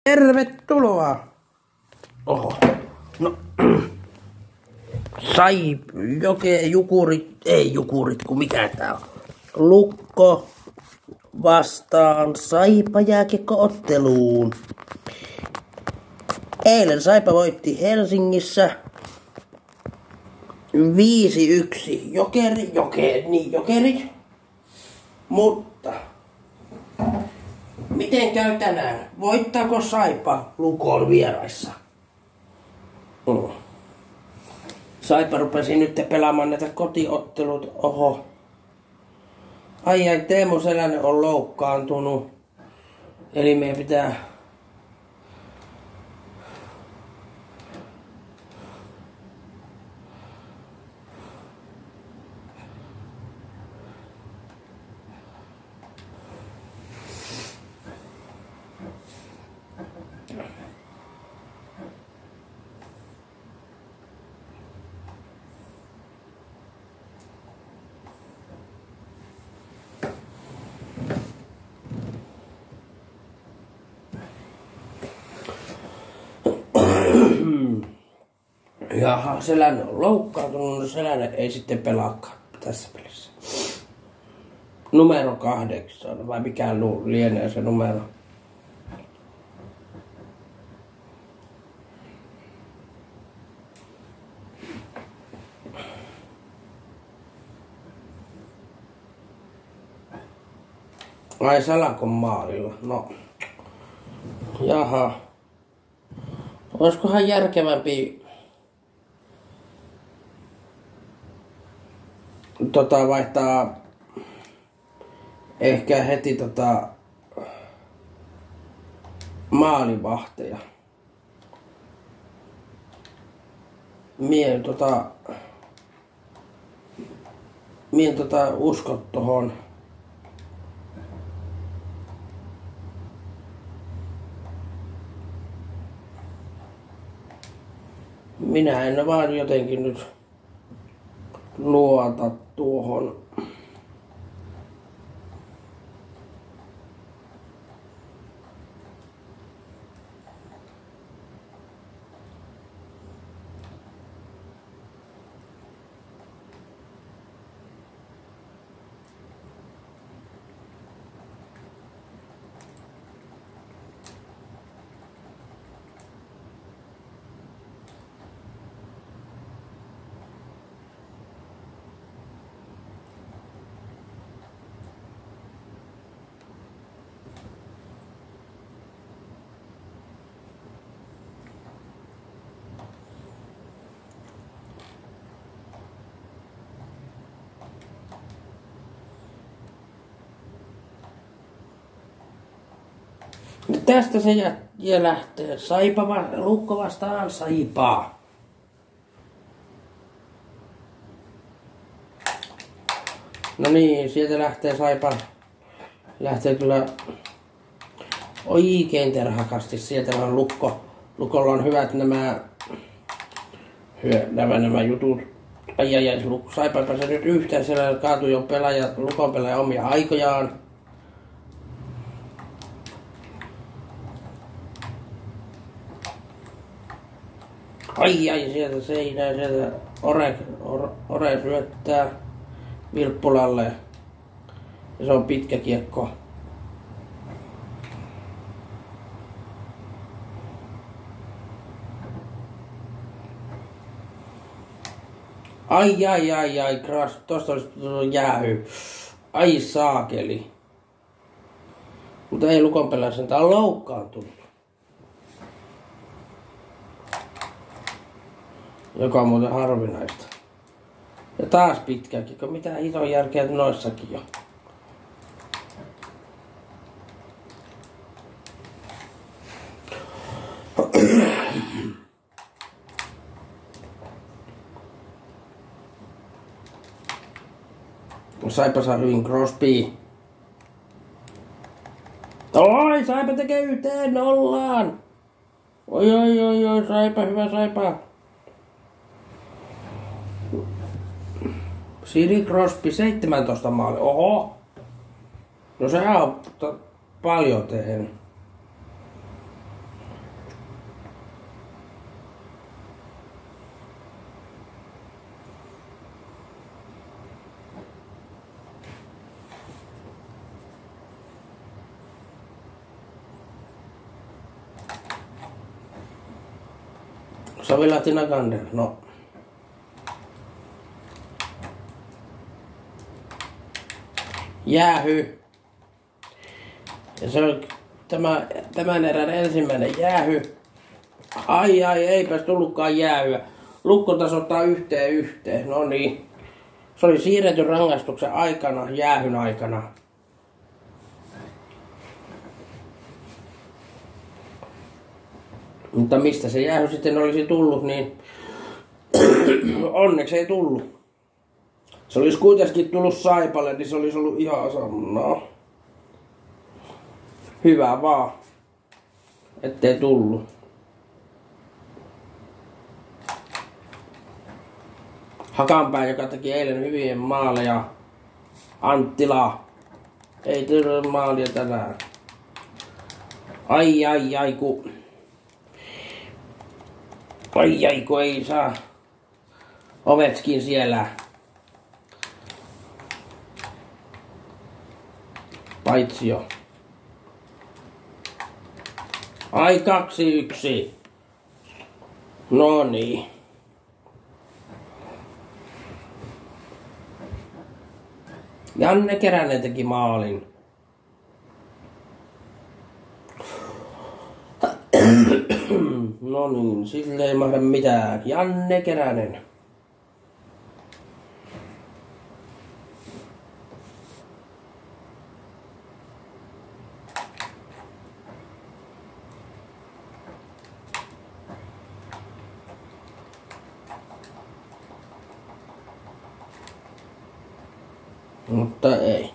Tervetuloa! Oho. No. Jukurit, kun mikä tää on? Lukko vastaan Saipa jääkiekko-otteluun. Eilen Saipa voitti Helsingissä 5-1. Jokerit. Mutta miten käy tänään? Voittaako Saipa Lukon vieraissa? Saipa rupesi nyt pelaamaan näitä kotiottelut. Oho. Ai, Teemu Selänen on loukkaantunut. Eli meidän pitää jaha, Selänen on loukkaantunut, no Selänen ei sitten pelaakaan tässä pelissä. Numero 8, vai mikä lienee se numero? Ai, Salakon maalilla, no. Jaha. Olisikohan järkevämpi vaihtaa ehkä heti maalivahteja. Mien usko tohon. Minä en vaan jotenkin nyt luota tuohon. Tästä se lähtee. Lukko vastaan Saipaa. No niin, sieltä lähtee Saipa. Lähtee kyllä oikein terhakasti. Sieltä on Lukolla on hyvät nämä jutut. Saipa pääsee nyt yhteen. Siellä kaatui jo Lukon pelaaja omia aikojaan. Ai, sieltä seinää, sieltä Ore syöttää Vilppulalle. Ja se on pitkä kiekko. Ai, tosta olisi jäähy. Ai saakeli. Mutta ei Lukon pelaa, tää on loukkaantunut. Joka on muuten harvinaista. Ja taas pitkä kiekko. Mitä hiton järkeä noissakin jo. Saipa saa hyvin Crosby. Oi, Saipa tekee 1-0. Oi, Saipa, hyvä Saipa. Sidney Crosby 17 maalia. Oho. No sehän on paljon tehnyt. Savila Tinakander, no. Jäähy. Ja se on tämän erän ensimmäinen jäähy. Ai, eipäs tullutkaan jäähyä. Lukko tasoittaa yhteen. No niin. Se oli siirretty rangaistuksen aikana, jäähyn aikana. Mutta mistä se jäähy sitten olisi tullut, niin onneksi ei tullut. Se olisi kuitenkin tullut Saipalle, niin se olisi ollut ihan sama. Hyvä vaan, ettei tullut. Hakanpää, joka teki eilen hyvien maaleja. Anttila. Ei tullut maalia tänään. Ai, kun ei saa. Ovetskin siellä. Paitsio. Ai 2-1. No niin. Janne Keränen teki maalin. No niin, sille ei mahda mitään. Janne Keränen. Mutta ei.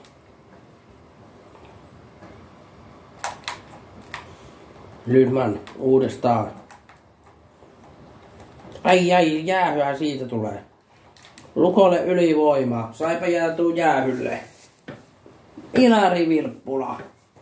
Lydman uudestaan. Ai, jäähyä siitä tulee. Lukolle ylivoima. Saipa jäätyy jäähylle. Ilari Virppula.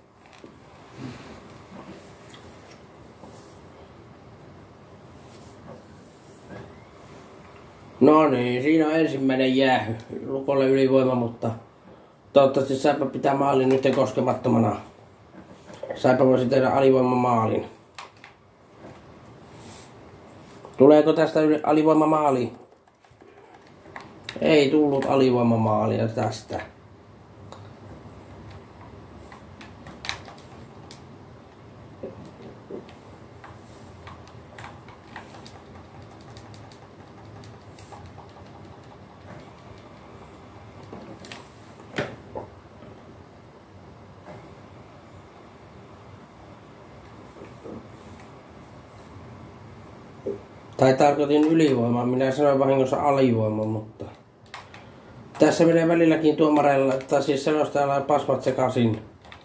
No niin, siinä on ensimmäinen jäähy. Lukolle ylivoima, mutta toivottavasti Saipa pitää maalin nyt koskemattomana. Saipa voisi tehdä alivoimamaalin. Tuleeko tästä alivoimamaali? Ei tullut alivoimamaalia tästä. Tai tarkoitin ylivoimaa, minä sanoin vahingossa alivoima, mutta tässä menee välilläkin tuomareilla, tai siis selostajalla pasmat sekaisin.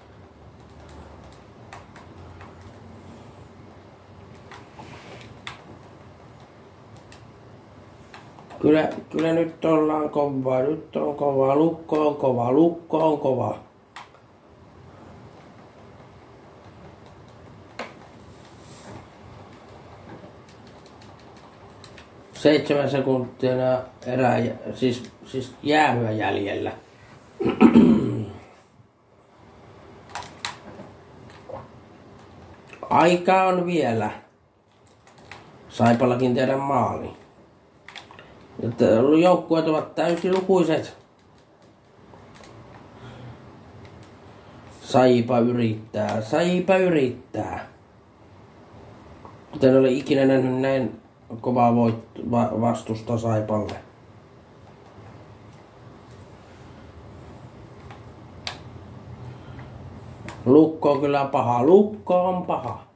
Kyllä nyt ollaan kovaa, nyt on kova, lukko on kova. Seitsemän sekuntia erää, siis jäähyä jäljellä. Aikaa on vielä. Saipallakin tehdä maali. Joukkueet ovat täysin lukuiset. Saipa yrittää. Mutta en ole ikinä nähnyt näin kovaa vastusta Saipalle. Lukko on kyllä paha. Lukko on paha.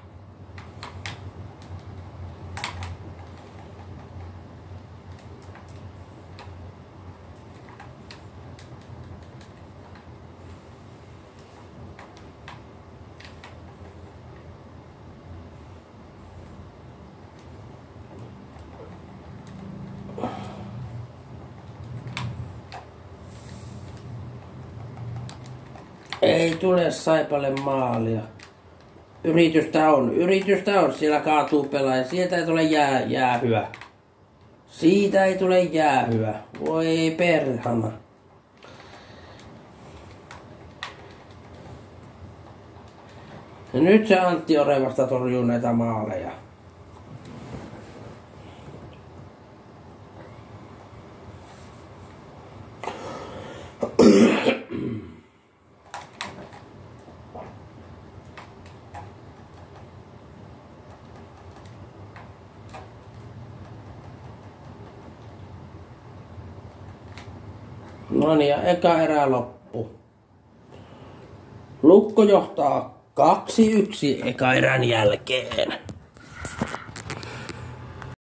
Ei tule Saipalle maalia. Yritystä on. Siellä kaatuu pelaaja. Sieltä ei tule jäähyä. Siitä ei tule jäähyä. Voi perhana. Ja nyt se Antti Orevasta torjuu näitä maaleja. No niin, ja eka erä loppu. Lukko johtaa 2-1 eka erän jälkeen.